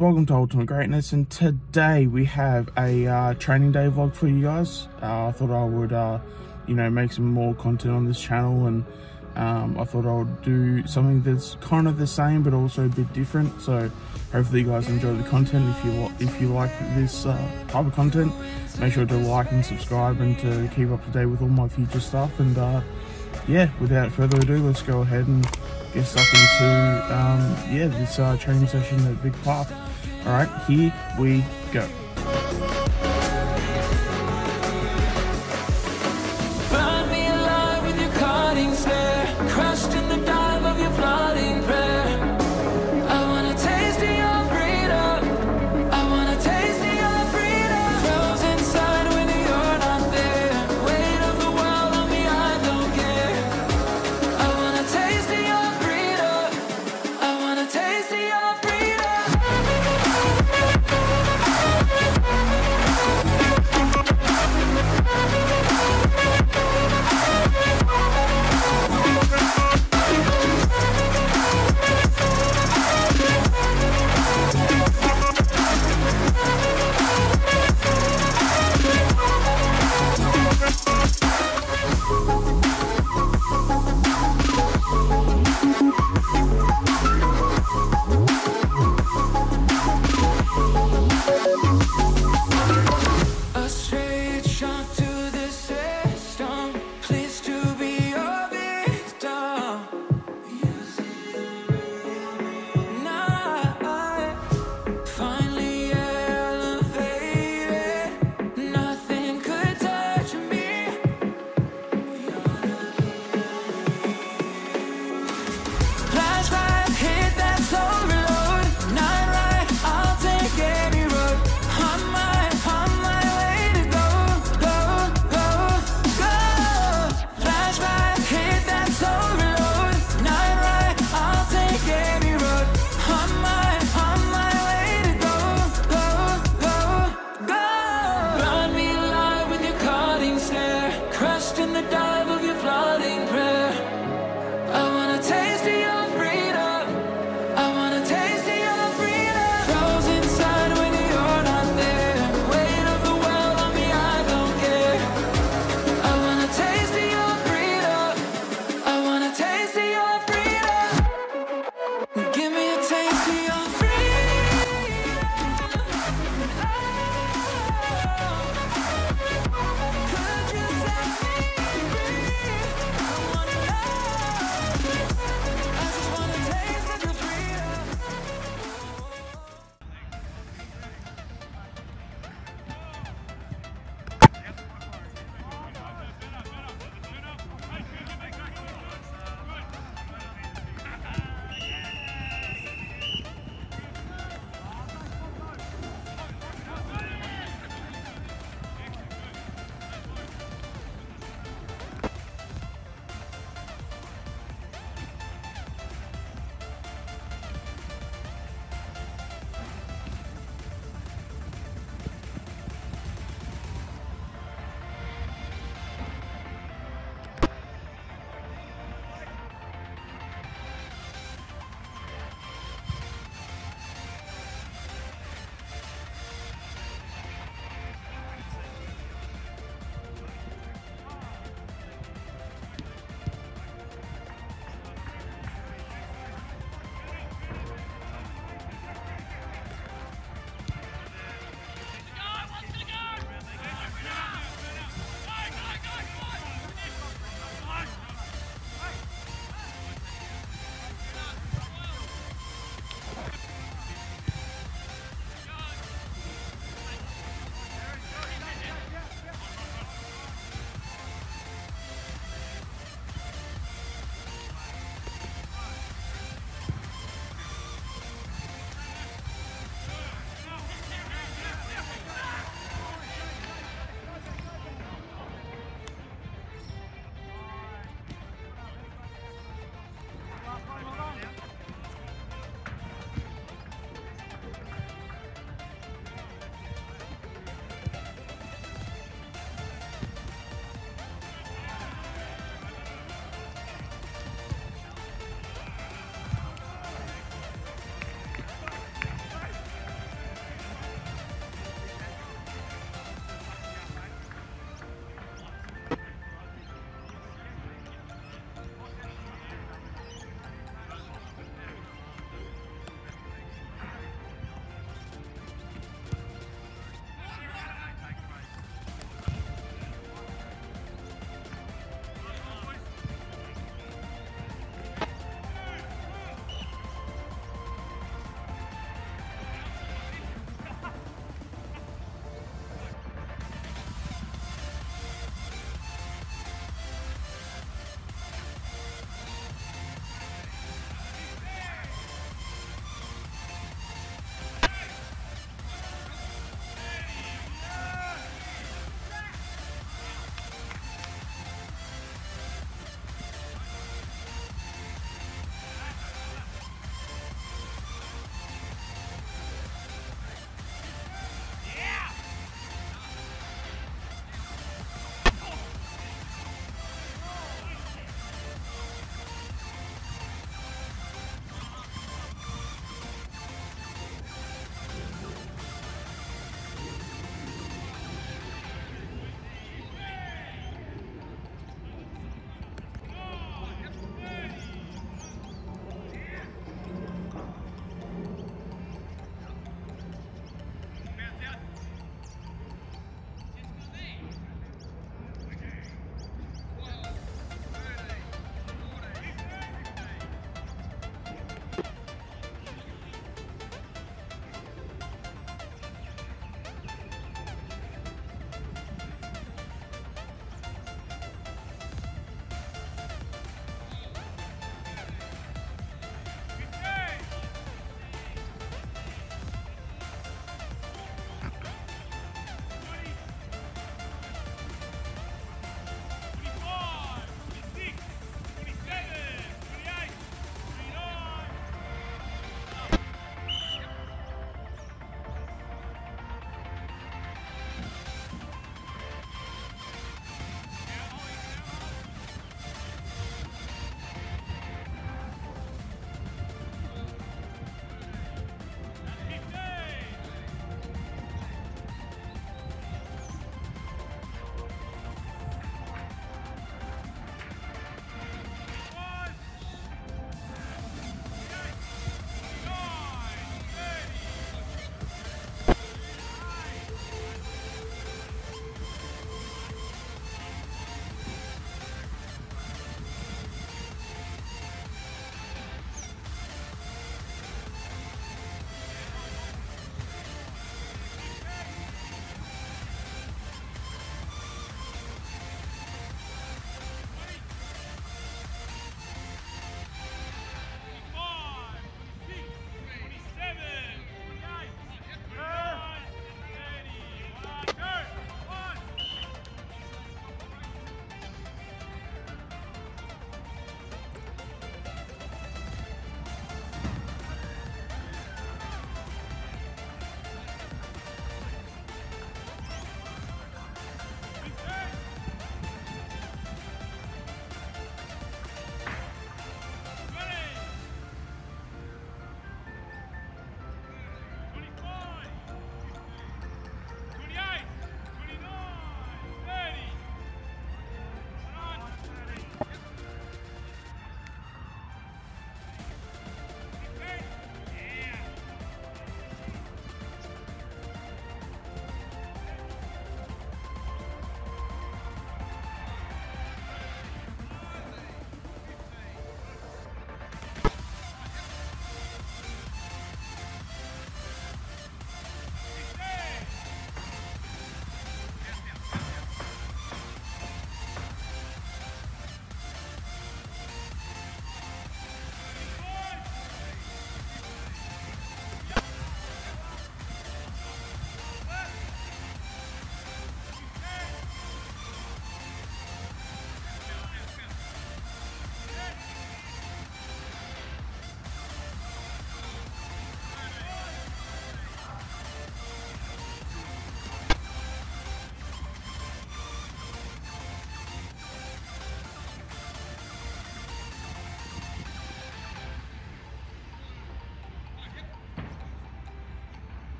Welcome to Ultimate Greatness, and today we have a training day vlog for you guys. I thought I would, make some more content on this channel, and I thought I would do something that's kind of the same but also a bit different. So hopefully you guys enjoy the content. If you like this type of content, make sure to like and subscribe and to keep up to date with all my future stuff. And yeah, without further ado, let's go ahead and get stuck into this training session at Vic Park. All right, here we go. Burn me alive with your cutting stare, crushed in the dive of your flooding prayer. I wanna taste of your freedom, I wanna taste of your freedom. Frozen inside when you're not there, weight of the world on me, I don't care. I wanna taste of your freedom, I wanna taste of your freedom.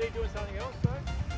keep doing something else, though.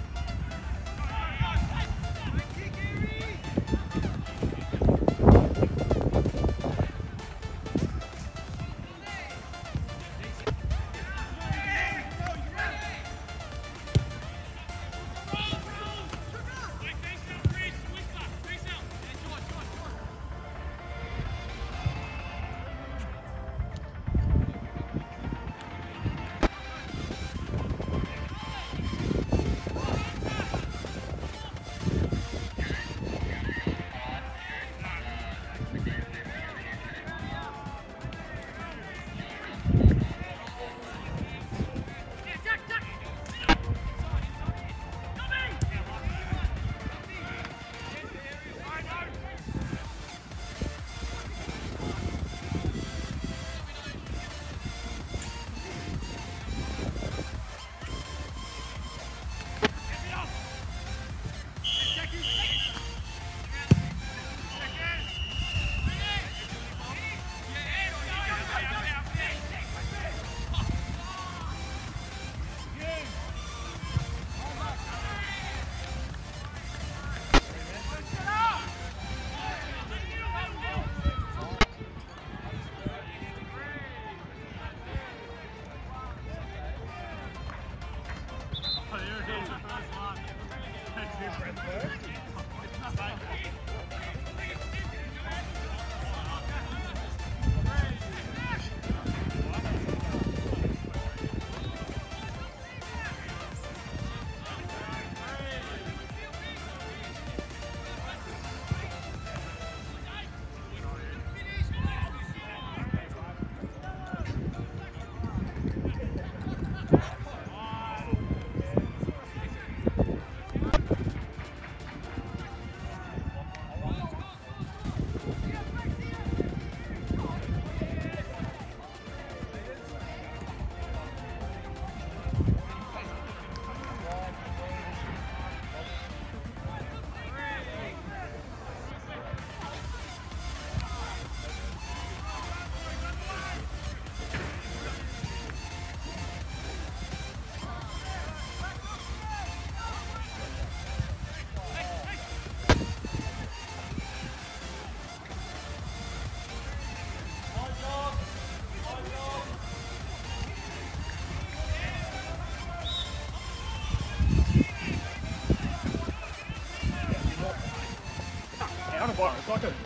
It's like a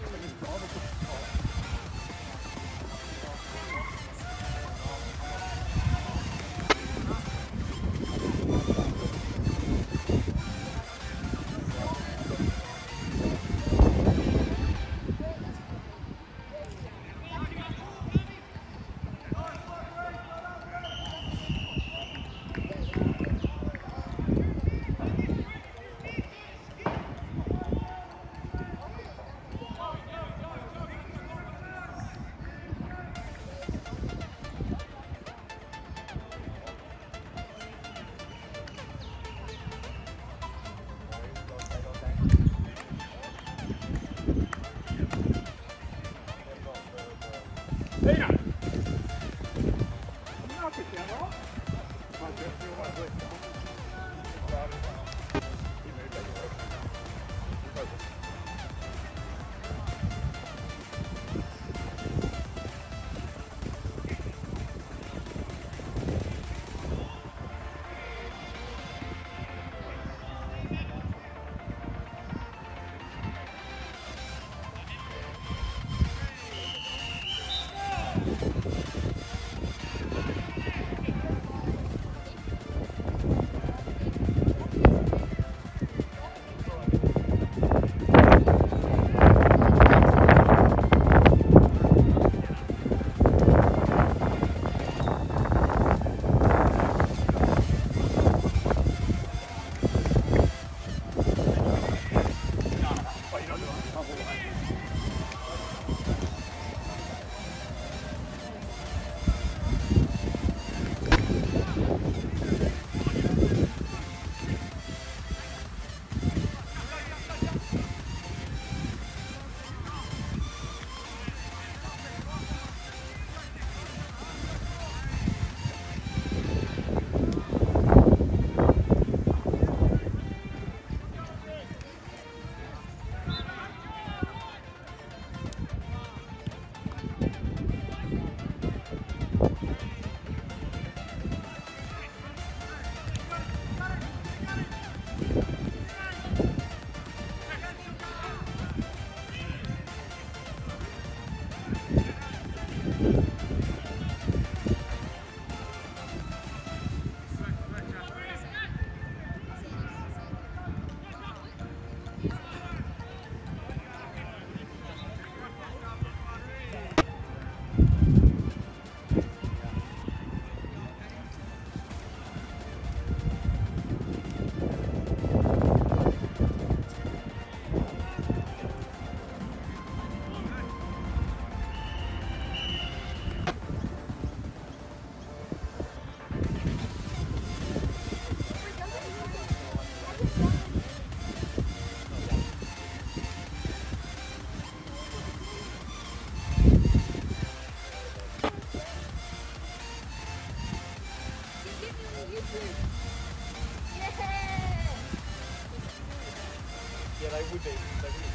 Yeah, they would be. They would be.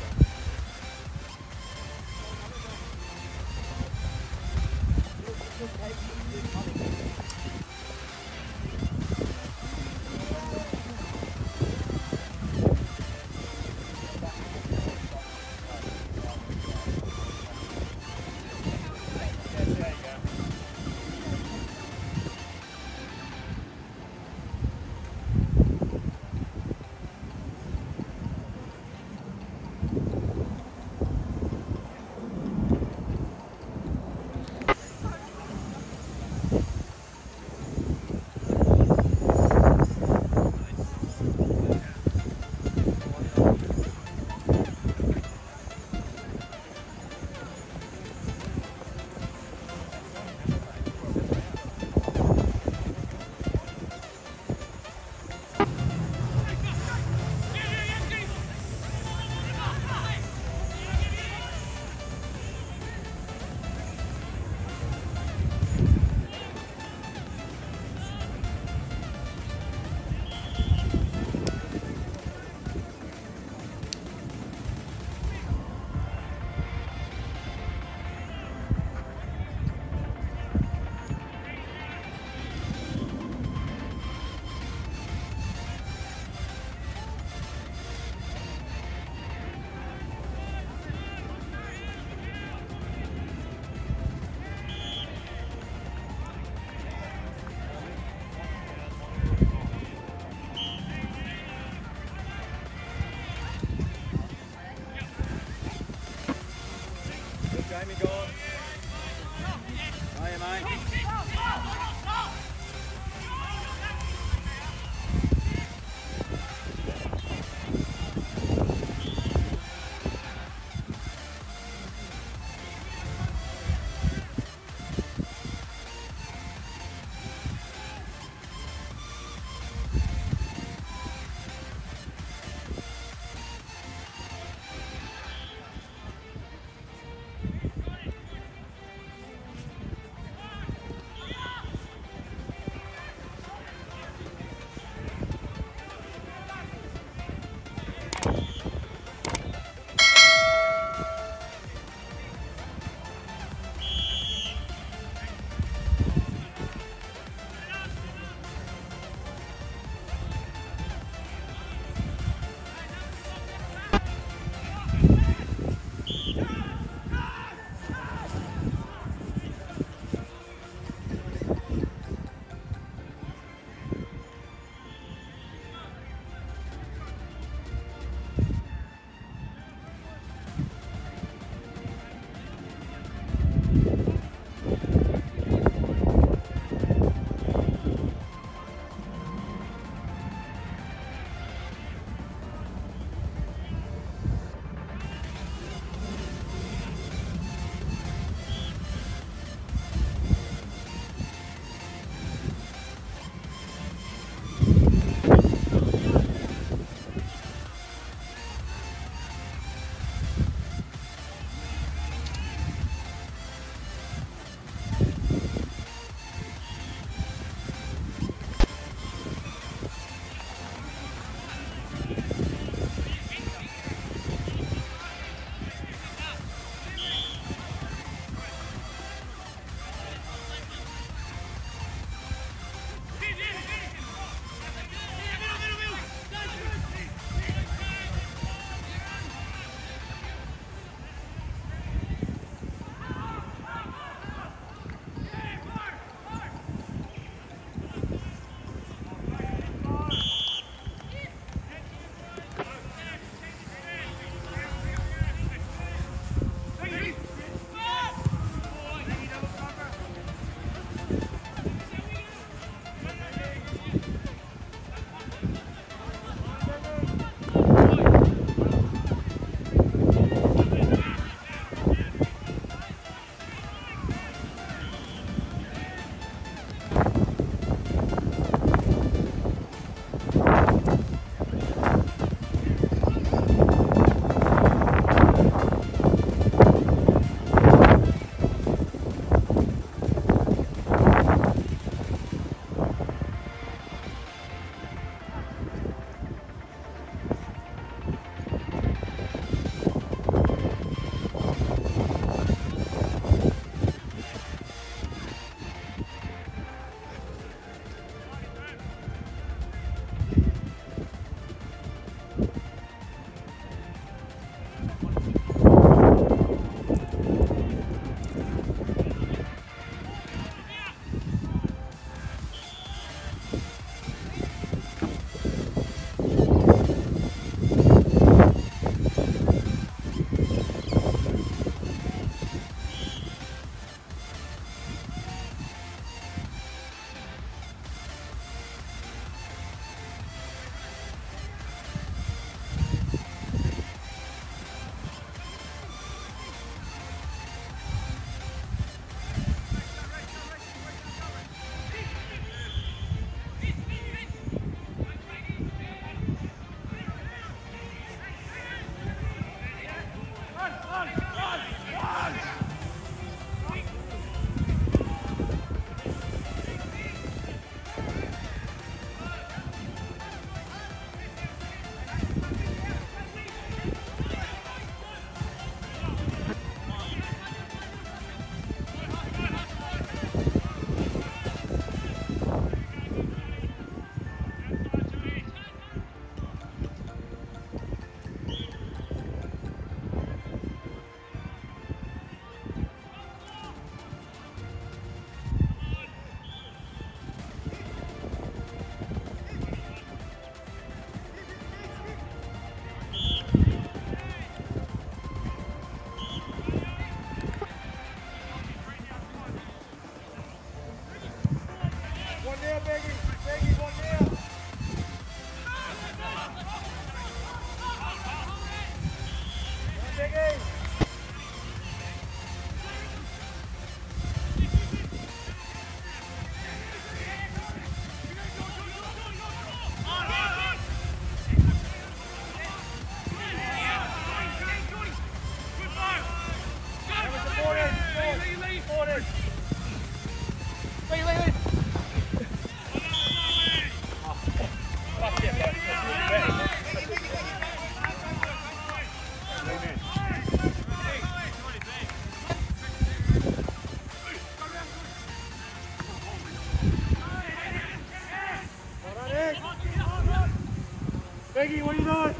Peggy, what are you doing?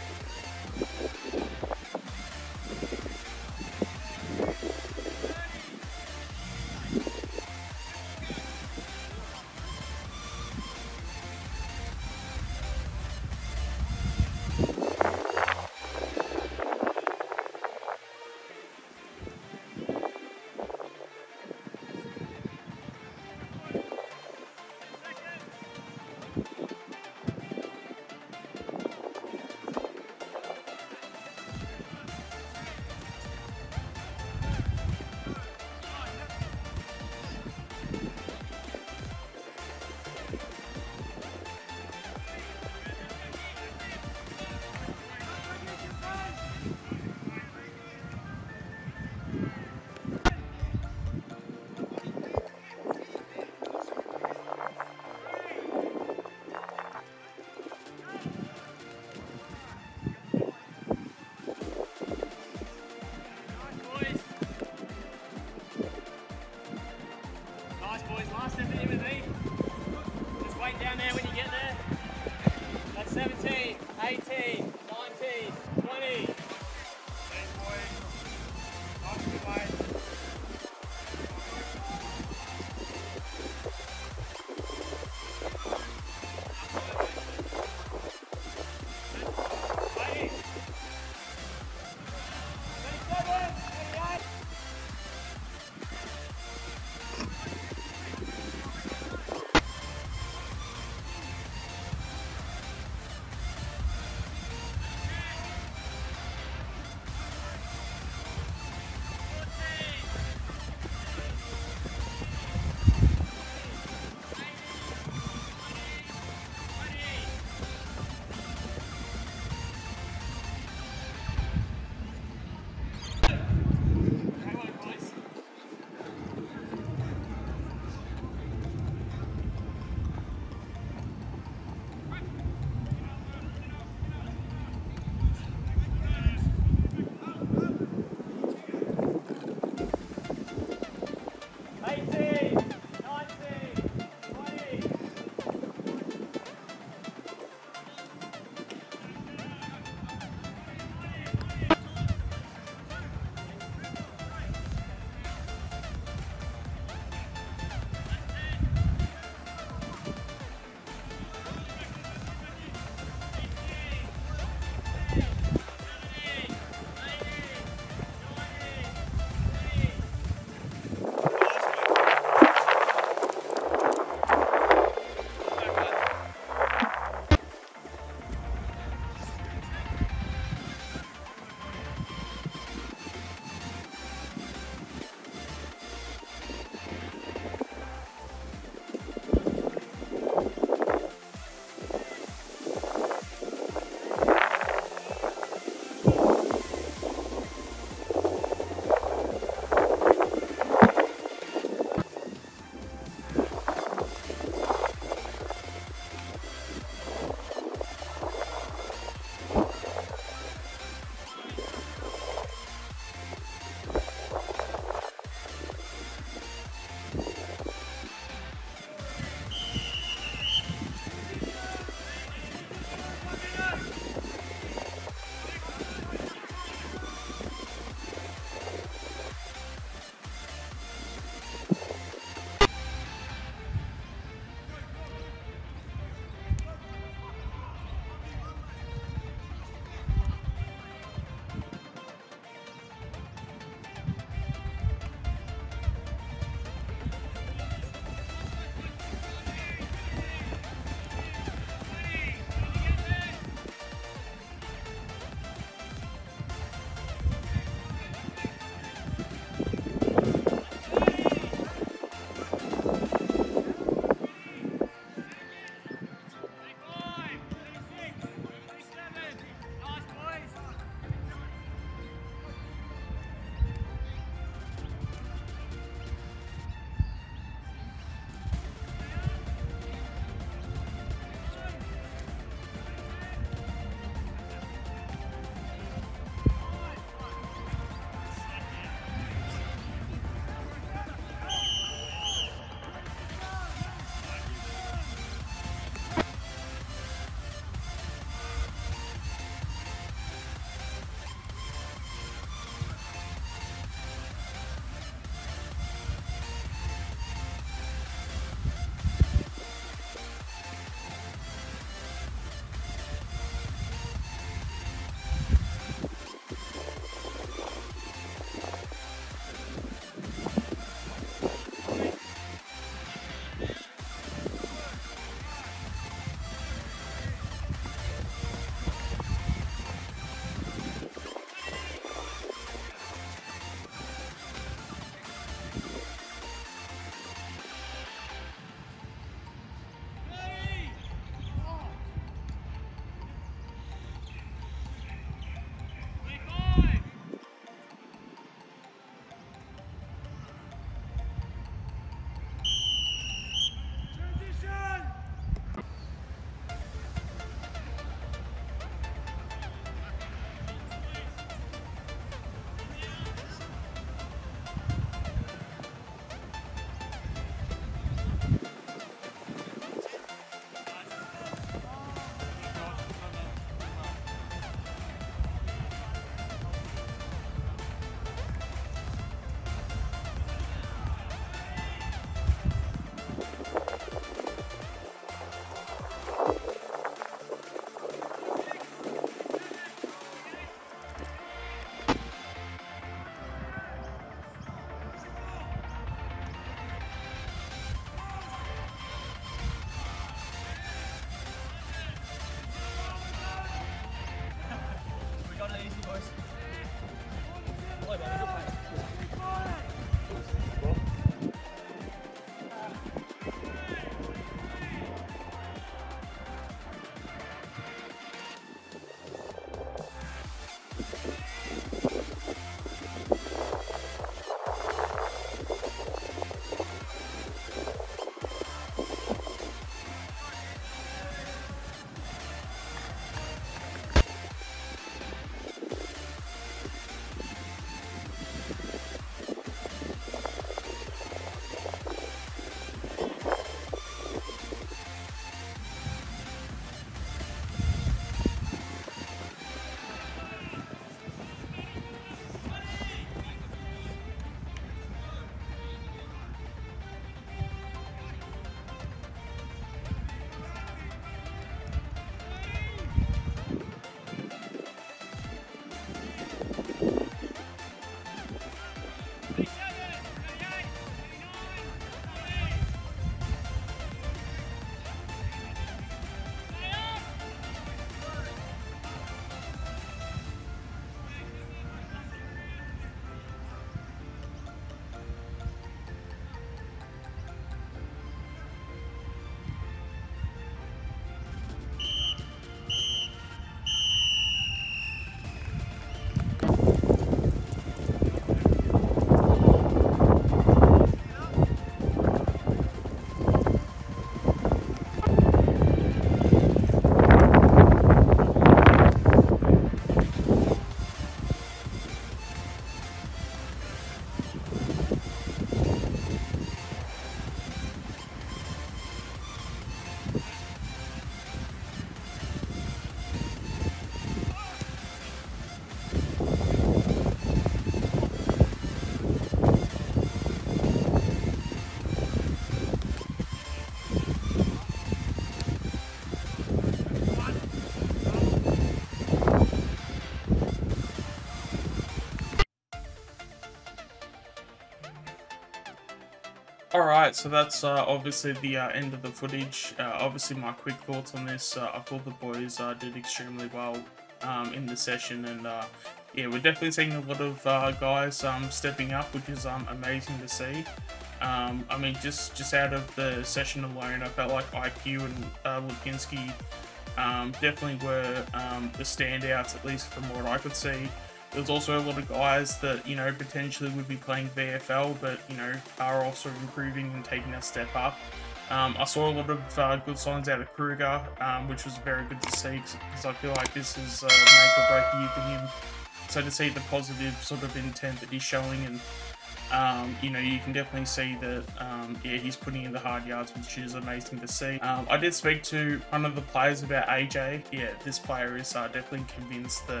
Alright, so that's obviously the end of the footage. Obviously my quick thoughts on this, I thought the boys did extremely well in the session, and yeah, we're definitely seeing a lot of guys stepping up, which is amazing to see. I mean, just out of the session alone, I felt like IQ and Lipinski definitely were the standouts, at least from what I could see. There was also a lot of guys that, you know, potentially would be playing VFL, but, you know, are also improving and taking a step up. I saw a lot of good signs out of Kruger, which was very good to see, because I feel like this is make or break year for him. So to see the positive sort of intent that he's showing, and you know, you can definitely see that yeah, he's putting in the hard yards, which is amazing to see. I did speak to one of the players about AJ. Yeah, this player is definitely convinced that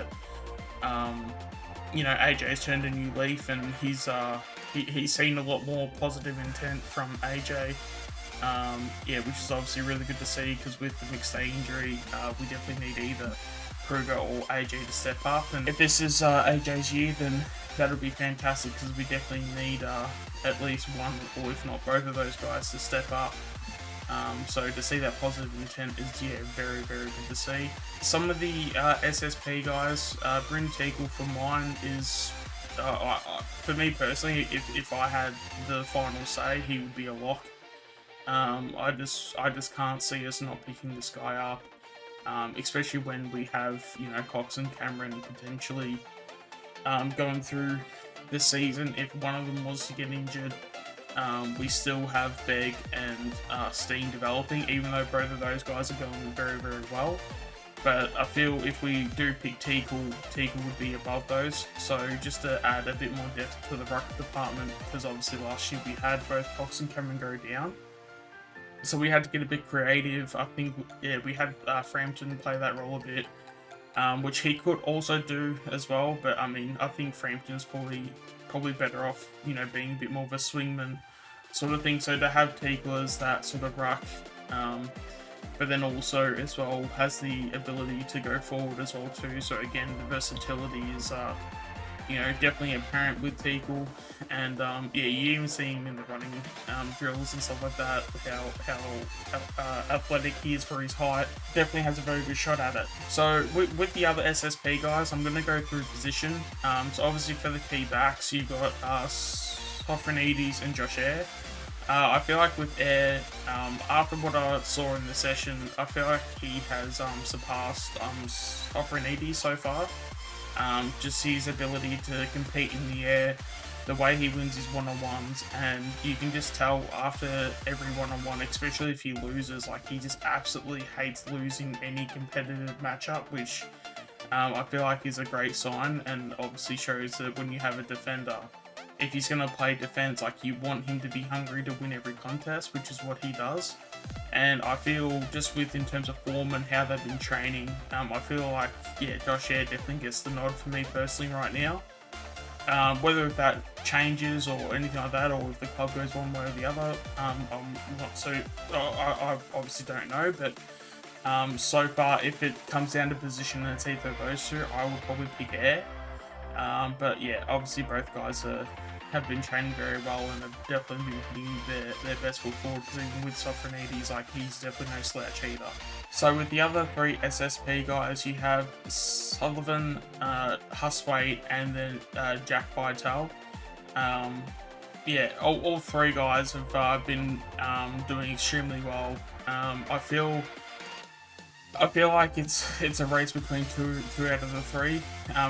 you know, AJ's turned a new leaf, and he's seen a lot more positive intent from AJ. Yeah, which is obviously really good to see, because with the McStay injury, we definitely need either Kruger or AJ to step up, and if this is AJ's year, then that would be fantastic, because we definitely need at least one, or if not both of those guys to step up. So to see that positive intent is, yeah, very, very good to see. Some of the SSP guys, Bryn Teakle for mine is, for me personally, if I had the final say, he would be a lock. I just can't see us not picking this guy up, especially when we have, you know, Cox and Cameron potentially going through this season. If one of them was to get injured, we still have Begg and Steen developing, even though both of those guys are going very, very well. But I feel if we do pick Teakle would be above those. So just to add a bit more depth to the ruck department, because obviously last year we had both Cox and Cameron go down. So we had to get a bit creative. I think, yeah, we had Frampton play that role a bit, which he could also do as well. But I mean, I think Frampton's probably better off, you know, being a bit more of a swingman sort of thing. So to have Teakle as that sort of ruck, but then also as well has the ability to go forward as well too. So again, the versatility is you know, definitely apparent with Teakle, and yeah, you even see him in the running drills and stuff like that, how athletic he is for his height. Definitely has a very good shot at it. So with the other SSP guys, I'm going to go through position. So obviously for the key backs, you've got Sofronides and Josh Eyre. I feel like with Eyre, after what I saw in the session, I feel like he has surpassed Sofronides so far. Just his ability to compete in the air, the way he wins his one-on-ones, and you can just tell after every one-on-one, especially if he loses, like he just absolutely hates losing any competitive matchup, which I feel like is a great sign, and obviously shows that when you have a defender, if he's going to play defense, like you want him to be hungry to win every contest, which is what he does. And I feel just with in terms of form and how they've been training, I feel like, yeah, Josh Eyre definitely gets the nod for me personally right now. Whether that changes or anything like that, or if the club goes one way or the other, I'm not so, I obviously don't know, but so far, if it comes down to position and it's either those two, I will probably pick Eyre. But yeah, obviously both guys have been training very well and have definitely been putting their best foot forward, because even with Sofronides, like, he's definitely no slouch either. So with the other three SSP guys, you have Sullivan, Huswaite, and then Jack Vitale. Yeah, all three guys have been doing extremely well. I feel like it's a race between two out of the three.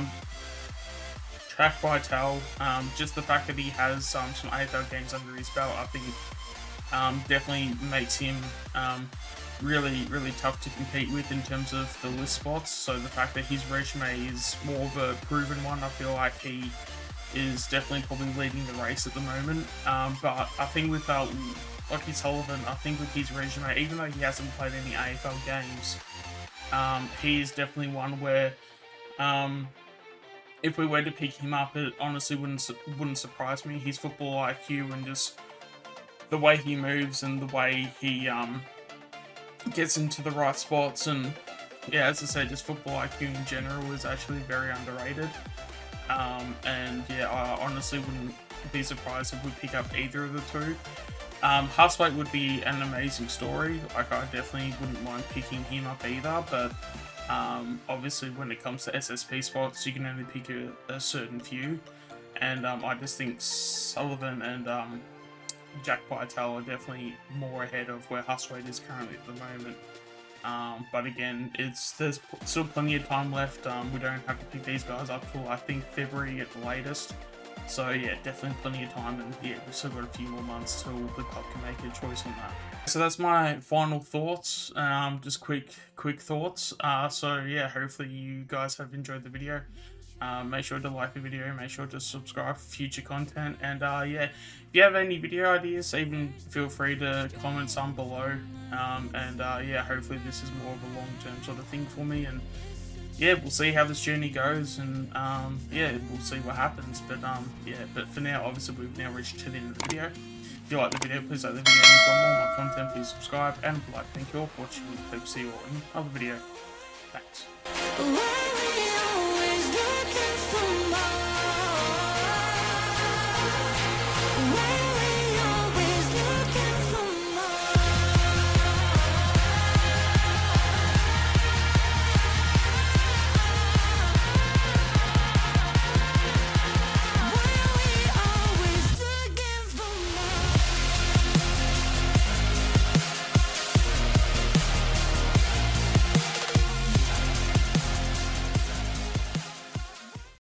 Jack Vitale, just the fact that he has some AFL games under his belt, I think definitely makes him really, really tough to compete with in terms of the list spots. So the fact that his resume is more of a proven one, I feel like he is definitely probably leading the race at the moment. But I think with Lockie Sullivan, I think with his resume, even though he hasn't played any AFL games, he is definitely one where if we were to pick him up, it honestly wouldn't surprise me. His football IQ and just the way he moves and the way he gets into the right spots, and yeah, as I said, just football IQ in general is actually very underrated. And yeah, I honestly wouldn't be surprised if we pick up either of the two. Hustweight would be an amazing story. Like, I definitely wouldn't mind picking him up either, but obviously when it comes to SSP spots, you can only pick a certain few, and I just think Sullivan and Jack Vitale are definitely more ahead of where Hustweight is currently at the moment. But again, there's still plenty of time left. We don't have to pick these guys up till I think February at the latest. So yeah, definitely plenty of time, and yeah, we've still got a few more months till the club can make a choice on that. So that's my final thoughts, just quick thoughts. So yeah, hopefully you guys have enjoyed the video. Make sure to like the video, make sure to subscribe for future content, and yeah, if you have any video ideas, even feel free to comment some below, and yeah, hopefully this is more of a long-term sort of thing for me, and yeah, we'll see how this journey goes, and yeah, we'll see what happens, but yeah, but for now, obviously we've now reached to the end of the video. If you like the video, please like the video, and for more of my content, please subscribe, and like, thank you all for watching. Hope to see you all in another video. Thanks.